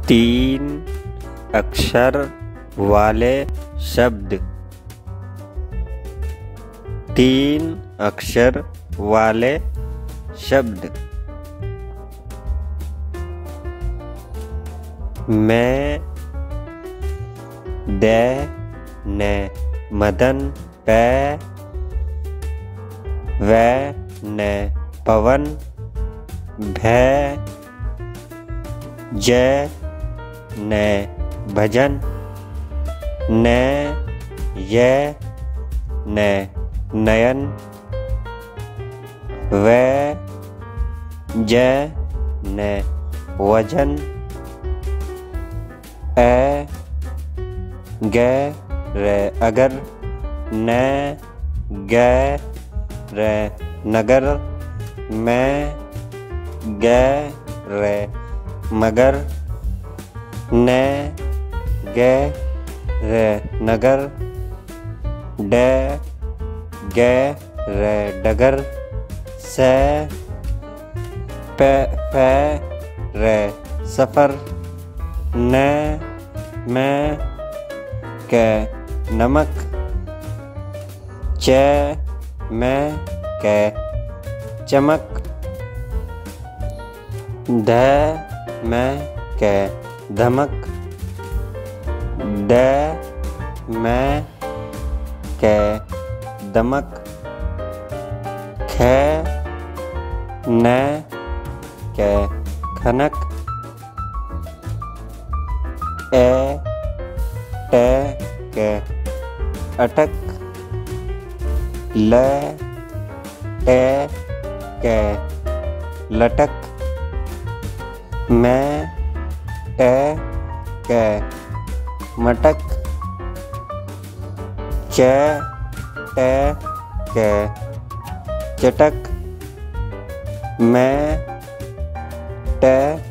तीन अक्षर वाले शब्द। तीन अक्षर वाले शब्द। मैं दे ने मदन पै वै ने पवन भै जय ने भजन ने ये ने नयन वे जय ने वजन ए गे रे अगर न गे रे नगर मैं गे रे मगर न गे रे नगर डे गे रे डगर से पे रे सफर न मैं के नमक चे मैं के चमक ध मैं के धमक ड मैं के दमक ख न के खनक ए टे के अटक ल टे के लटक मैं टे के मटक च टे के चटक मैं टे